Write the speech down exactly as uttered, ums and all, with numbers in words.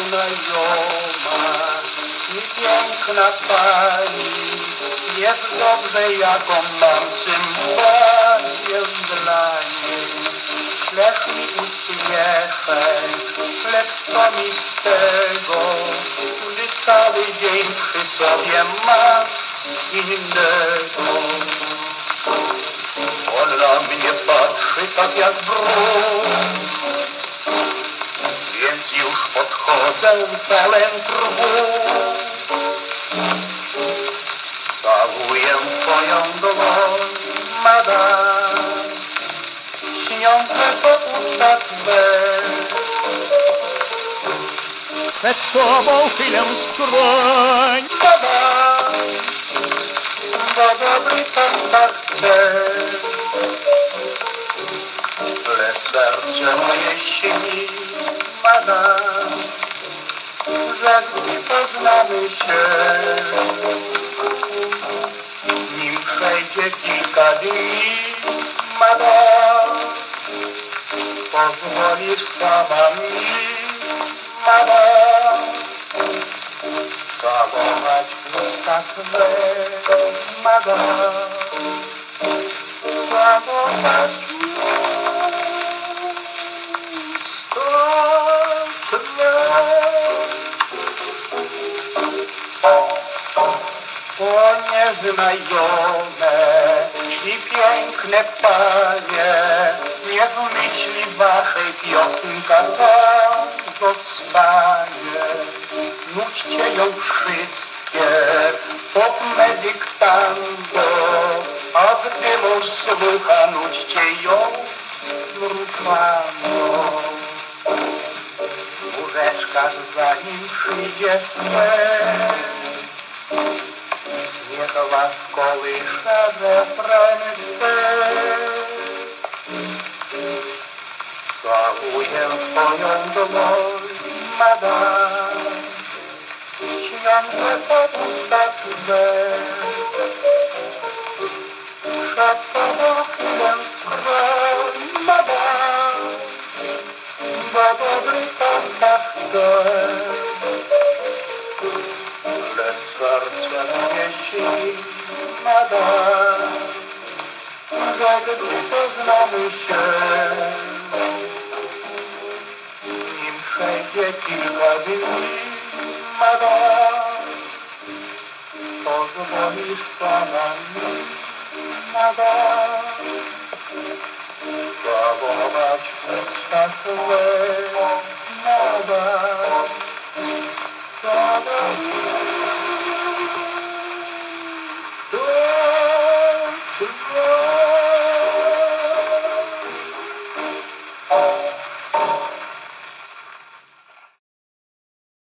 nieznajoma i piękna pani jest dobrze, jaką mam sympatię dla niej. Ślech mi uśmiechek, lekko mi z tego, gdy cały dzień przy sobie masz innego. On na mnie patrzy tak jak wróg, więc już podchodzę pełen trwu. Całuję twoją dłoń, madam, śniące po usta twe. Przed tobą chwilę skroń, Madam, bo dobry pan tak chce. Lecz serce moje śni, madam, że gdy poznamy się, nim przejdzie kilka dni, madam, pozwolisz sama mi, madam, całować usta twe, madam, całować o nieznajome i piękne panie, nie w myśli waszej piosenka ta zostanie. Nudźcie ją wszystkie pod me dyktando, a gdy mąż słucha, nudźcie ją mrukando. Łóżeczka, zanim przyjdzie sen, niech was kołysze refreny swe. Całuję twoją dłoń, madam, śniące po usta twe. Przed tobą chwilę skroń, madam, bo dobry pan tak chce. Lecz serce moje śni, madam, że gdy poznamy się, nim przejdzie kilka dni, madam, pozwolisz pana mi, madam, całować usta twe, madam, całować